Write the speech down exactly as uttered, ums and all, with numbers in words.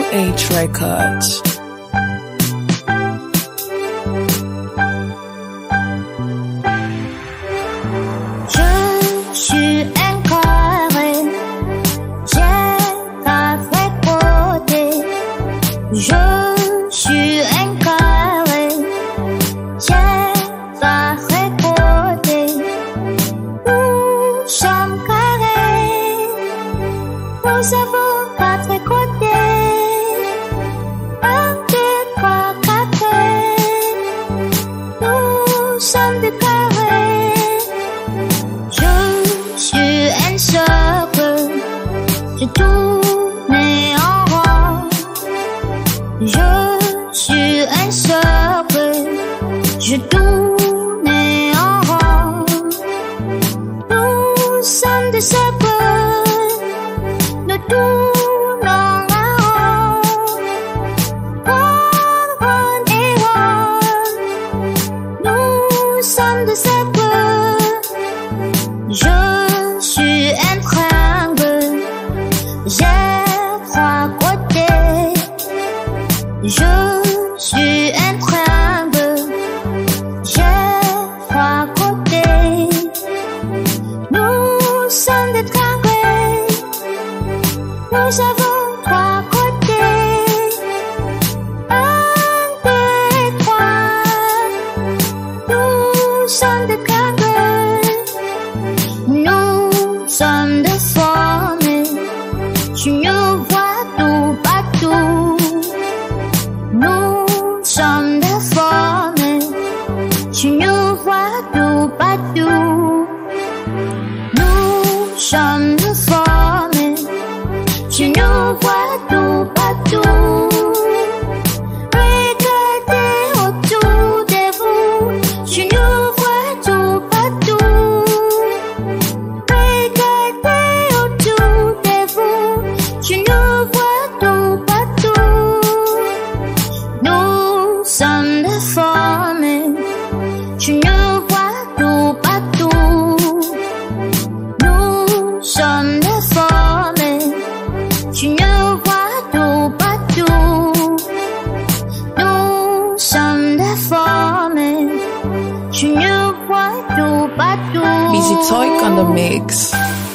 H Records. Je suis incarré, j'ai pas fait côté. Je suis incarré, j'ai pas fait côté. Nous sommes carrés, nous avons pas fait côté. Un, deux, trois, quatre, nous sommes des carrés. Je suis un cercle, je tourne en rond. Je suis un cercle, je tourne en rond. Nous sommes des cercles, nous tournons en rond. Round, round et round. Nous sommes des cercles. Je suis un triangle, j'ai trois côtés. Je suis un triangle, j'ai trois côtés. Nous sommes des triangles, nous avons trois côtés. Un, deux et trois, nous sommes des triangles. Nous sommes déformés, tu nous vois tout partout. Nous sommes déformés, tu nous vois tout partout. Nous sommes déformés, tu nous vois tout partout. Regardez autour de vous, tu nous vois tout partout. Regardez autour de vous, tu nous vois tout partout. Nous sommes déformés, tu nous vois tout partout. Nous sommes déformés, tu nous vois tout partout. Nous sommes déformés, tu nous vois tout partout. Busy Toy on the mix.